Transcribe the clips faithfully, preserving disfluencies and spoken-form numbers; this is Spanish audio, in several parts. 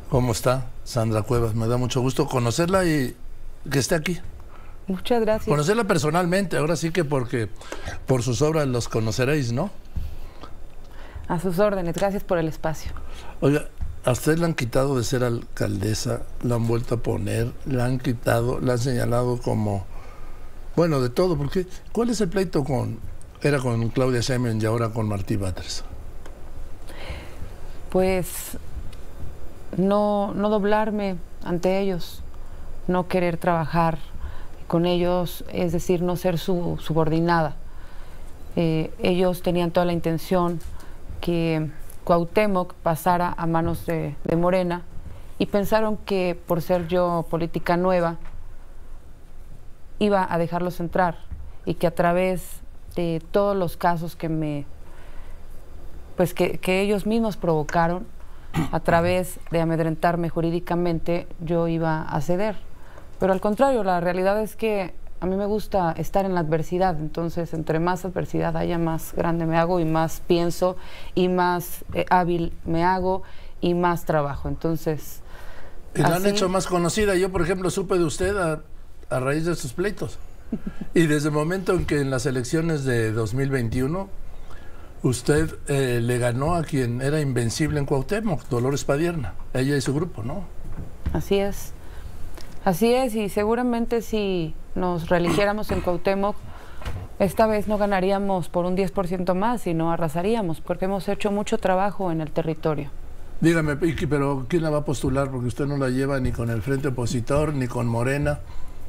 ¿Cómo está Sandra Cuevas? Me da mucho gusto conocerla y que esté aquí. Muchas gracias. Conocerla personalmente, ahora sí que porque por sus obras los conoceréis, ¿no? A sus órdenes, gracias por el espacio. Oiga, a usted le han quitado de ser alcaldesa, la han vuelto a poner, la han quitado, la han señalado como, bueno, de todo, porque ¿cuál es el pleito con, era con Claudia Sheinbaum y ahora con Martí Batres? Pues no, no doblarme ante ellos, no querer trabajar con ellos, es decir, no ser su subordinada. Eh, ellos tenían toda la intención que Cuauhtémoc pasara a manos de, de Morena y pensaron que por ser yo política nueva iba a dejarlos entrar y que a través de todos los casos que me pues que, que ellos mismos provocaron, a través de amedrentarme jurídicamente, yo iba a ceder. Pero al contrario, la realidad es que a mí me gusta estar en la adversidad, entonces entre más adversidad haya, más grande me hago y más pienso y más eh, hábil me hago y más trabajo. Entonces, y la han hecho más conocida. Yo, por ejemplo, supe de usted a, a raíz de sus pleitos. Y desde el momento en que en las elecciones de dos mil veintiuno usted eh, le ganó a quien era invencible en Cuauhtémoc, Dolores Padierna, ella y su grupo, ¿no? Así es. Así es, y seguramente si nos reeligiéramos en Cuauhtémoc, esta vez no ganaríamos por un diez por ciento más, sino arrasaríamos, porque hemos hecho mucho trabajo en el territorio. Dígame, pero ¿quién la va a postular? Porque usted no la lleva ni con el Frente Opositor, ni con Morena.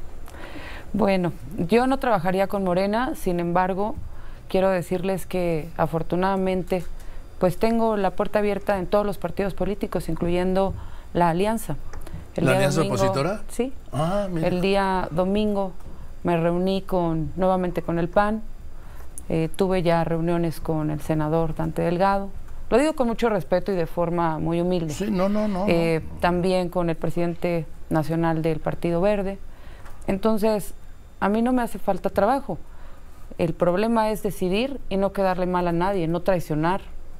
Bueno, yo no trabajaría con Morena, sin embargo, quiero decirles que afortunadamente, pues tengo la puerta abierta en todos los partidos políticos, incluyendo la Alianza. El ¿La día Alianza domingo, Opositora? Sí. Ah, mira. El día domingo me reuní con, nuevamente con el P A N, eh, tuve ya reuniones con el senador Dante Delgado, lo digo con mucho respeto y de forma muy humilde. Sí, no, no, no. Eh, no. También con el presidente nacional del Partido Verde. Entonces, a mí no me hace falta trabajo. El problema es decidir y no quedarle mal a nadie, no traicionar.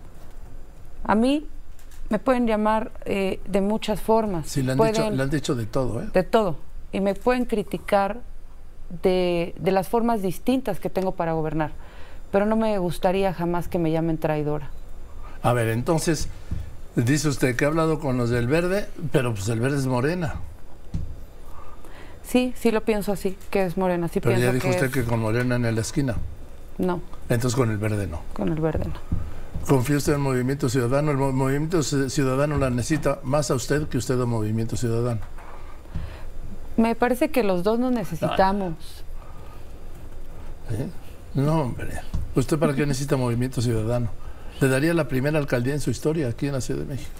A mí me pueden llamar eh, de muchas formas. Sí, le han, pueden, dicho, le han dicho de todo, ¿eh? De todo. Y me pueden criticar de, de las formas distintas que tengo para gobernar. Pero no me gustaría jamás que me llamen traidora. A ver, entonces, dice usted que ha hablado con los del Verde, pero pues el Verde es Morena. Sí, sí lo pienso así, que es Morena. Sí, pero pienso ya dijo que usted es... que con Morena en la esquina. No. Entonces con el Verde no. Con el Verde no. ¿Confía usted en el Movimiento Ciudadano? ¿El Movimiento Ciudadano la necesita más a usted que usted al Movimiento Ciudadano? Me parece que los dos nos necesitamos. ¿Eh? No, hombre. ¿Usted para qué necesita Movimiento Ciudadano? Le daría la primera alcaldía en su historia aquí en la Ciudad de México.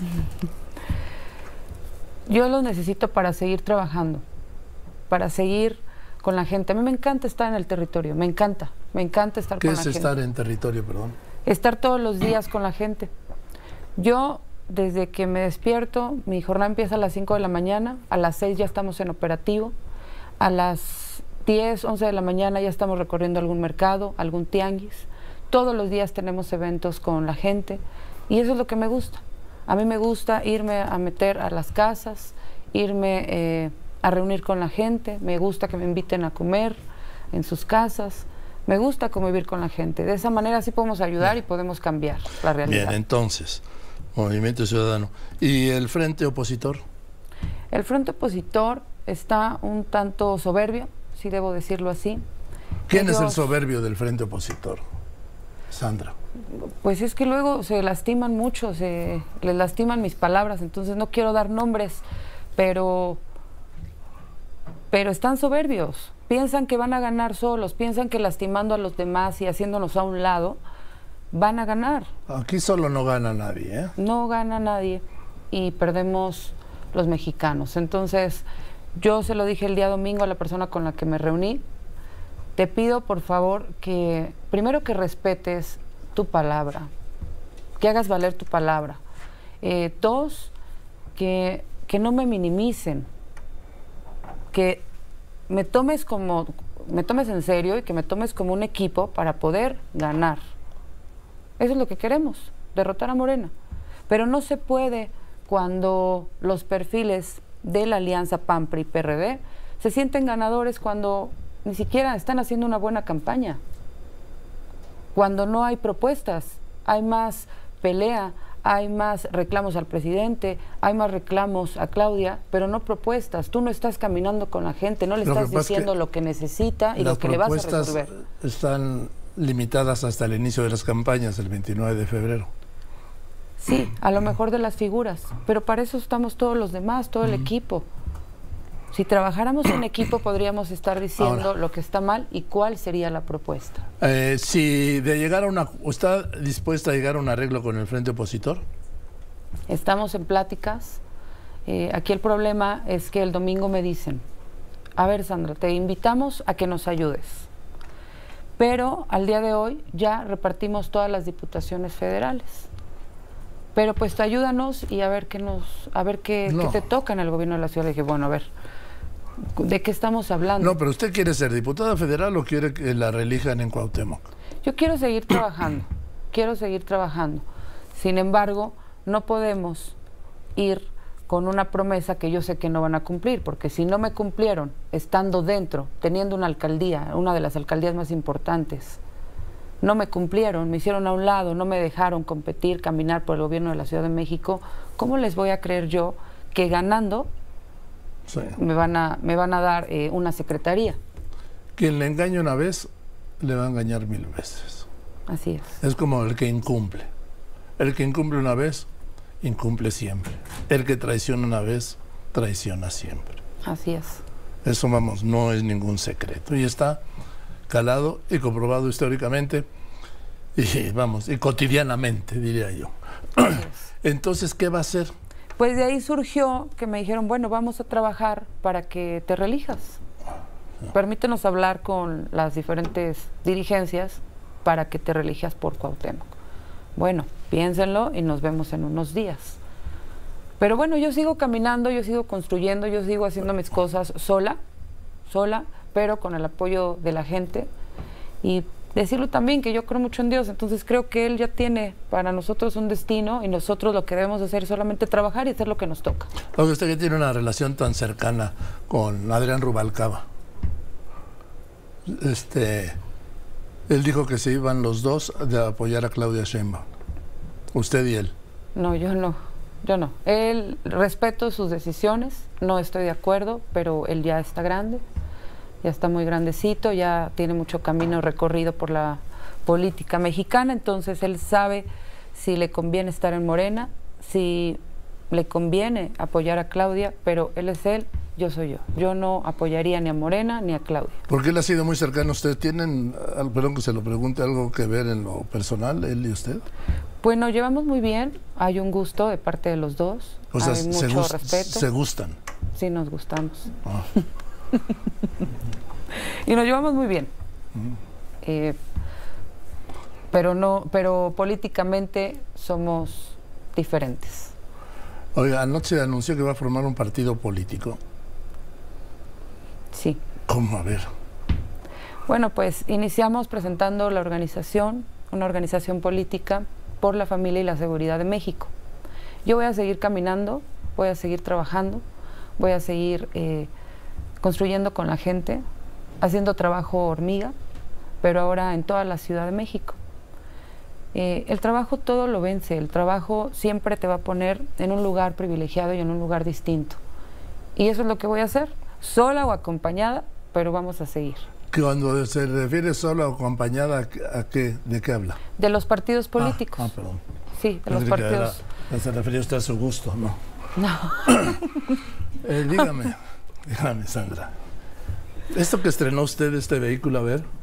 Yo lo necesito para seguir trabajando, para seguir con la gente. A mí me encanta estar en el territorio, me encanta, me encanta estar con la gente. ¿Qué es estar en territorio, perdón? Estar todos los días con la gente. Yo, desde que me despierto, mi jornada empieza a las cinco de la mañana, a las seis ya estamos en operativo, a las diez, once de la mañana ya estamos recorriendo algún mercado, algún tianguis. Todos los días tenemos eventos con la gente y eso es lo que me gusta. A mí me gusta irme a meter a las casas, irme eh, a reunir con la gente, me gusta que me inviten a comer en sus casas. Me gusta convivir con la gente. De esa manera sí podemos ayudar y podemos cambiar la realidad. Bien, entonces, Movimiento Ciudadano. ¿Y el Frente Opositor? El Frente Opositor está un tanto soberbio, si debo decirlo así. ¿Quién Ellos, es el soberbio del Frente Opositor, Sandra? Pues es que luego se lastiman mucho, se les lastiman mis palabras, entonces no quiero dar nombres, pero, pero están soberbios. Piensan que van a ganar solos, piensan que lastimando a los demás y haciéndonos a un lado, van a ganar. Aquí solo no gana nadie, ¿eh? No gana nadie y perdemos los mexicanos. Entonces, yo se lo dije el día domingo a la persona con la que me reuní, te pido por favor que, primero que respetes tu palabra, que hagas valer tu palabra. Eh, dos, que, que no me minimicen, que me tomes como, me tomes en serio y que me tomes como un equipo para poder ganar. Eso es lo que queremos, derrotar a Morena. Pero no se puede cuando los perfiles de la alianza P A N, P R I, P R D se sienten ganadores cuando ni siquiera están haciendo una buena campaña. Cuando no hay propuestas, hay más pelea, hay más reclamos al presidente, hay más reclamos a Claudia, pero no propuestas. Tú no estás caminando con la gente, no le Lo estás que pasa es diciendo que lo que necesita y lo que le vas a propuestas resolver. están limitadas hasta el inicio de las campañas, el veintinueve de febrero. Sí, a lo mejor de las figuras, pero para eso estamos todos los demás, todo el Mm. equipo. Si trabajáramos en equipo podríamos estar diciendo Ahora, lo que está mal y cuál sería la propuesta. Eh, si de llegar a una, ¿está dispuesta a llegar a un arreglo con el frente opositor? Estamos en pláticas. Eh, aquí el problema es que el domingo me dicen, a ver Sandra, te invitamos a que nos ayudes. Pero al día de hoy ya repartimos todas las diputaciones federales. Pero pues tú ayúdanos y a ver qué nos, a ver qué, No. qué te toca en el gobierno de la ciudad. Le dije, bueno, a ver, ¿de qué estamos hablando? No, pero ¿usted quiere ser diputada federal o quiere que la reelijan en Cuauhtémoc? Yo quiero seguir trabajando, quiero seguir trabajando. Sin embargo, no podemos ir con una promesa que yo sé que no van a cumplir, porque si no me cumplieron estando dentro, teniendo una alcaldía, una de las alcaldías más importantes, no me cumplieron, me hicieron a un lado, no me dejaron competir, caminar por el gobierno de la Ciudad de México, ¿cómo les voy a creer yo que ganando Sí. me van a, me van a dar eh, una secretaría? Quien le engaña una vez, le va a engañar mil veces. Así es. Es como el que incumple. El que incumple una vez, incumple siempre. El que traiciona una vez, traiciona siempre. Así es. Eso, vamos, no es ningún secreto. Y está calado y comprobado históricamente y, vamos, y cotidianamente, diría yo. Así es. Entonces, ¿qué va a hacer? Pues de ahí surgió que me dijeron, bueno, vamos a trabajar para que te reelijas. Permítenos hablar con las diferentes dirigencias para que te reelijas por Cuauhtémoc. Bueno, piénsenlo y nos vemos en unos días. Pero bueno, yo sigo caminando, yo sigo construyendo, yo sigo haciendo mis cosas sola, sola, pero con el apoyo de la gente. Y decirlo también que yo creo mucho en Dios, entonces creo que Él ya tiene para nosotros un destino y nosotros lo que debemos hacer es solamente trabajar y hacer lo que nos toca. Oye, usted que tiene una relación tan cercana con Adrián Rubalcaba, este, él dijo que se iban los dos de apoyar a Claudia Sheinbaum, usted y él. No, yo no, yo no. Él, respeto sus decisiones, no estoy de acuerdo, pero él ya está grande, ya está muy grandecito, ya tiene mucho camino recorrido por la política mexicana, entonces él sabe si le conviene estar en Morena, si le conviene apoyar a Claudia, pero él es él, yo soy yo. Yo no apoyaría ni a Morena ni a Claudia. Porque él ha sido muy cercano a usted. ¿Tienen, perdón que se lo pregunte, algo que ver en lo personal, él y usted? Pues nos llevamos muy bien, hay un gusto de parte de los dos, O sea, hay se, mucho gust respeto. se gustan. Sí, nos gustamos. Ah. Y nos llevamos muy bien. Mm. Eh, pero no, pero políticamente somos diferentes. Oiga, anoche anunció que va a formar un partido político. Sí. ¿Cómo? A ver. Bueno, pues iniciamos presentando la organización, una organización política por la familia y la seguridad de México. Yo voy a seguir caminando, voy a seguir trabajando, voy a seguir eh, construyendo con la gente, haciendo trabajo hormiga, pero ahora en toda la Ciudad de México. Eh, el trabajo todo lo vence, el trabajo siempre te va a poner en un lugar privilegiado y en un lugar distinto. Y eso es lo que voy a hacer, sola o acompañada, pero vamos a seguir. Cuando se refiere sola o acompañada, ¿a qué, ¿de qué habla? De los partidos políticos. Ah, ah perdón. Sí, de los Pensé que partidos. era- se refería usted a su gusto, ¿no? No. Eh, dígame, dígame, Sandra. Esto que estrenó usted, este vehículo, a ver.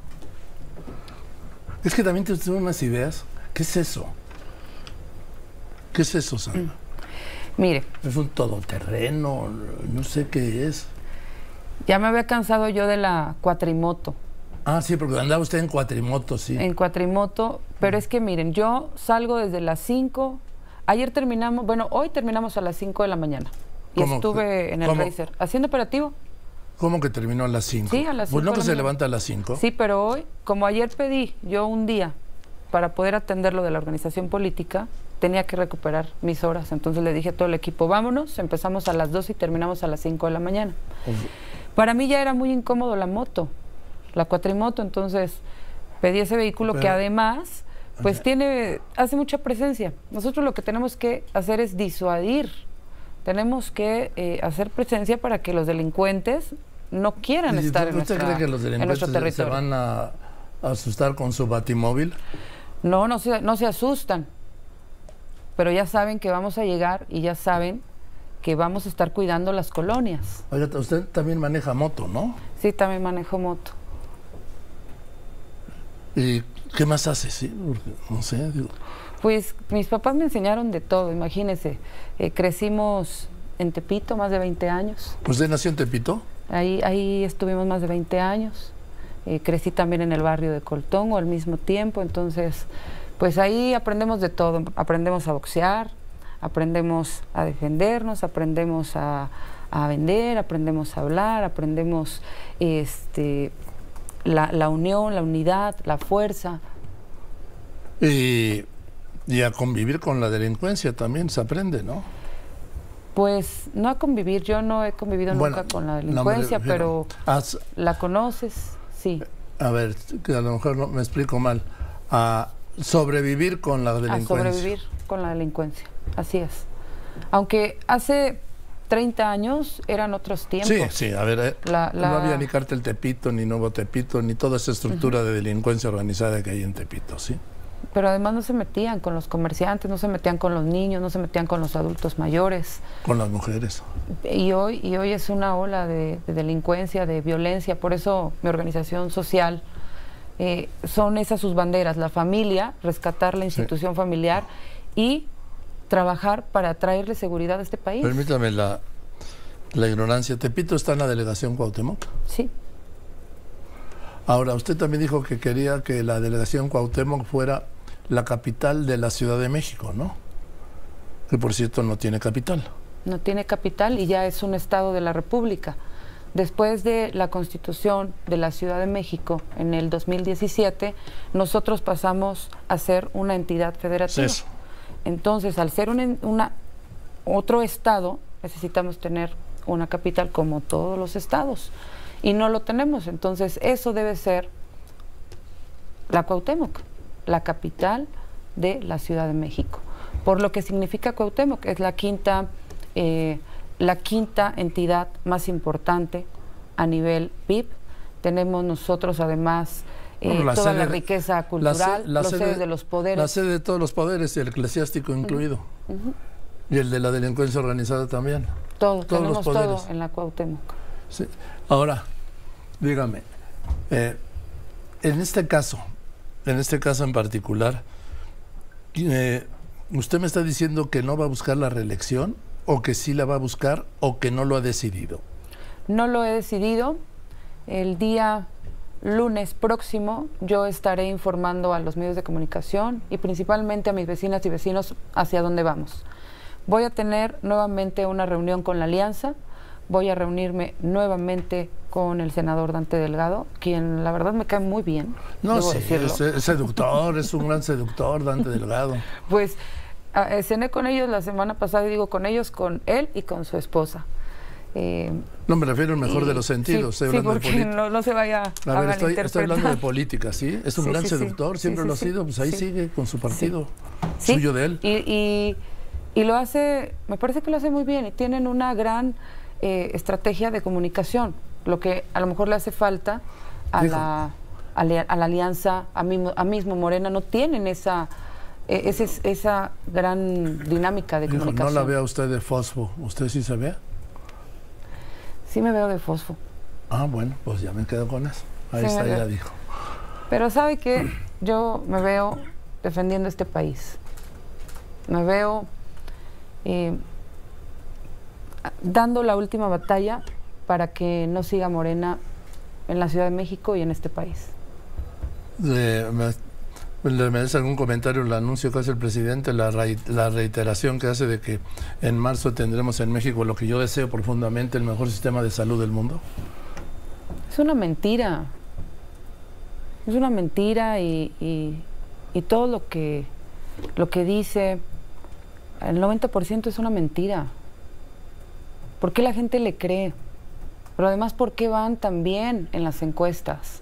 Es que también tiene usted unas ideas. ¿Qué es eso? ¿Qué es eso, Sandra? Mire, Es un todoterreno, no sé qué es. ya me había cansado yo de la cuatrimoto. Ah, sí, porque andaba usted en cuatrimoto, sí. En cuatrimoto, pero es que miren, yo salgo desde las cinco, ayer terminamos, bueno, hoy terminamos a las cinco de la mañana y ¿Cómo? estuve en el ¿Cómo? Racer haciendo operativo. ¿Cómo que terminó a las cinco? Sí, a las Pues no cinco que de se la mañana. levanta a las cinco. Sí, pero hoy, como ayer pedí yo un día para poder atender lo de la organización política, tenía que recuperar mis horas. Entonces le dije a todo el equipo, vámonos, empezamos a las dos y terminamos a las cinco de la mañana. Uh-huh. Para mí ya era muy incómodo la moto, la cuatrimoto, entonces pedí ese vehículo Pero, que además, pues okay. tiene, hace mucha presencia. Nosotros lo que tenemos que hacer es disuadir, tenemos que eh, hacer presencia para que los delincuentes no quieran ¿Y estar tú, en, nuestra, ¿Usted cree que los delincuentes se van a, a asustar con su batimóvil? No, no se, no se asustan, pero ya saben que vamos a llegar y ya saben que vamos a estar cuidando las colonias. Oiga, usted también maneja moto, ¿no? Sí, también manejo moto. ¿Y qué más hace? Sí, no sé. Digo. Pues mis papás me enseñaron de todo, imagínese. Eh, crecimos en Tepito más de veinte años. ¿Usted nació en Tepito? Ahí, ahí estuvimos más de veinte años. Eh, crecí también en el barrio de Coltongo al mismo tiempo, entonces, pues ahí aprendemos de todo. Aprendemos a boxear, aprendemos a defendernos, aprendemos a, a vender, aprendemos a hablar, aprendemos este, la, la unión, la unidad, la fuerza. Y, y a convivir con la delincuencia también se aprende, ¿no? Pues no a convivir, yo no he convivido bueno, nunca con la delincuencia, no pero Has, la conoces, sí. A ver, que a lo mejor no me explico mal. A sobrevivir con la delincuencia. A sobrevivir con la delincuencia, así es. Aunque hace treinta años eran otros tiempos. Sí, sí, a ver, eh, la, la... no había ni Cártel Tepito, ni Nuevo Tepito, ni toda esa estructura uh-huh. de delincuencia organizada que hay en Tepito, ¿sí? Pero además no se metían con los comerciantes, no se metían con los niños, no se metían con los adultos mayores. Con las mujeres. Y hoy, y hoy es una ola de, de delincuencia, de violencia, por eso mi organización social eh, son esas sus banderas, la familia, rescatar la institución sí. familiar y trabajar para traerle seguridad a este país. Permítame la, la ignorancia, ¿Tepito está en la delegación Cuauhtémoc? Sí. Ahora, usted también dijo que quería que la delegación Cuauhtémoc fuera la capital de la Ciudad de México, ¿no? Que por cierto no tiene capital. No tiene capital y ya es un estado de la República. Después de la Constitución de la Ciudad de México en el dos mil diecisiete, nosotros pasamos a ser una entidad federativa. Eso. Entonces, al ser un, una, otro estado, necesitamos tener una capital como todos los estados. Y no lo tenemos, entonces eso debe ser la Cuauhtémoc, la capital de la Ciudad de México. Por lo que significa Cuauhtémoc, es la quinta, eh, la quinta entidad más importante a nivel P I B. Tenemos nosotros además eh, bueno, la toda sede, la riqueza cultural, la, la los sede, sedes de los poderes. La sede de todos los poderes, el eclesiástico incluido. Uh-huh. Uh-huh. Y el de la delincuencia organizada también. Todo, todos tenemos los poderes. Todo en la Cuauhtémoc. Sí. Ahora, dígame, eh, en este caso, en este caso en particular, eh, ¿usted me está diciendo que no va a buscar la reelección, o que sí la va a buscar, o que no lo ha decidido? No lo he decidido. El día lunes próximo yo estaré informando a los medios de comunicación y principalmente a mis vecinas y vecinos hacia dónde vamos. Voy a tener nuevamente una reunión con la Alianza. Voy a reunirme nuevamente con el senador Dante Delgado, quien la verdad me cae muy bien. No, sí, es, es seductor, es un gran seductor, Dante Delgado. Pues eh, cené con ellos la semana pasada, y digo con ellos, con él y con su esposa. Eh, no, me refiero al mejor y, de los sentidos. Sí, sí porque no, no se vaya a, a ver, estoy, estoy hablando de política, ¿sí? Es un sí, gran sí, seductor, sí, siempre sí, lo sí, ha sido, pues ahí sí. sigue con su partido, sí. suyo de él. Y, y, y lo hace, me parece que lo hace muy bien, y tienen una gran eh, estrategia de comunicación, lo que a lo mejor le hace falta a, la, a, la, a la alianza, a mismo, a mismo Morena, no tienen esa, eh, ese, esa gran dinámica de Dijo, comunicación. No la vea usted de fosfo, ¿usted sí se ve? Sí me veo de fosfo. Ah, bueno, pues ya me quedo con eso. Ahí sí está, ya dijo. Pero ¿sabe qué? Yo me veo defendiendo este país. Me veo eh, dando la última batalla para que no siga Morena en la Ciudad de México y en este país. ¿Le, me, ¿le merece algún comentario el anuncio que hace el presidente, la, la reiteración que hace de que en marzo tendremos en México lo que yo deseo profundamente, el mejor sistema de salud del mundo? Es una mentira. Es una mentira y, y, y todo lo que, lo que dice el noventa por ciento es una mentira. ¿Por qué la gente le cree? Pero además, ¿por qué van tan bien en las encuestas?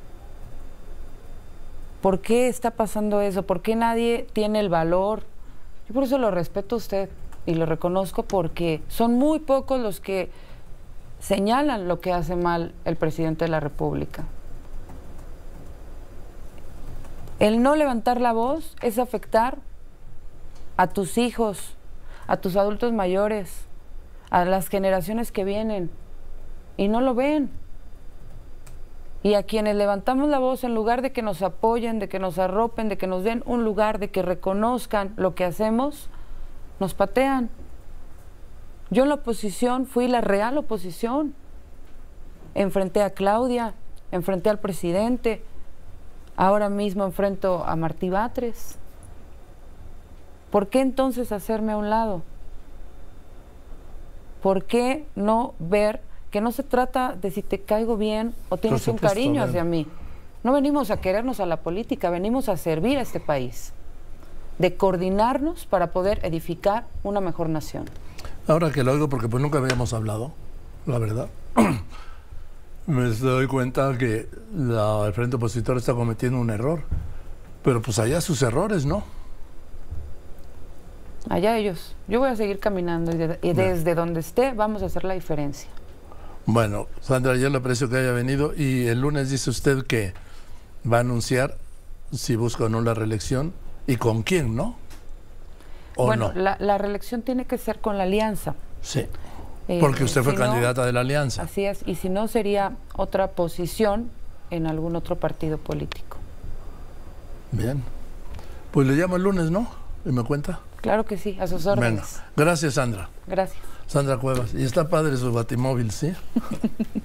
¿Por qué está pasando eso? ¿Por qué nadie tiene el valor? Yo por eso lo respeto a usted y lo reconozco, porque son muy pocos los que señalan lo que hace mal el presidente de la República. El no levantar la voz es afectar a tus hijos, a tus adultos mayores, a las generaciones que vienen, y no lo ven. Y a quienes levantamos la voz, en lugar de que nos apoyen, de que nos arropen, de que nos den un lugar, de que reconozcan lo que hacemos, nos patean. Yo en la oposición fui la real oposición. Enfrenté a Claudia, enfrenté al presidente, ahora mismo enfrento a Martí Batres. ¿Por qué entonces hacerme a un lado? ¿Por qué no ver que no se trata de si te caigo bien o tienes un cariño hacia mí? No venimos a querernos a la política, venimos a servir a este país, de coordinarnos para poder edificar una mejor nación. Ahora que lo oigo, porque pues nunca habíamos hablado, la verdad, me doy cuenta que la, el Frente Opositor está cometiendo un error, pero pues allá sus errores, ¿no? Allá ellos. Yo voy a seguir caminando y, de, y desde donde esté vamos a hacer la diferencia. Bueno, Sandra, yo le aprecio que haya venido, y el lunes dice usted que va a anunciar si busca o no la reelección y con quién, ¿no? ¿O bueno, no? la, la reelección tiene que ser con la alianza. Sí, porque eh, usted fue si candidata no, de la alianza. Así es, y si no sería otra posición en algún otro partido político. Bien, pues le llamo el lunes, ¿no? ¿Y me cuenta? Claro que sí, a sus órdenes. Bueno, gracias, Sandra. Gracias. Sandra Cuevas. Y está padre su batimóvil, ¿sí?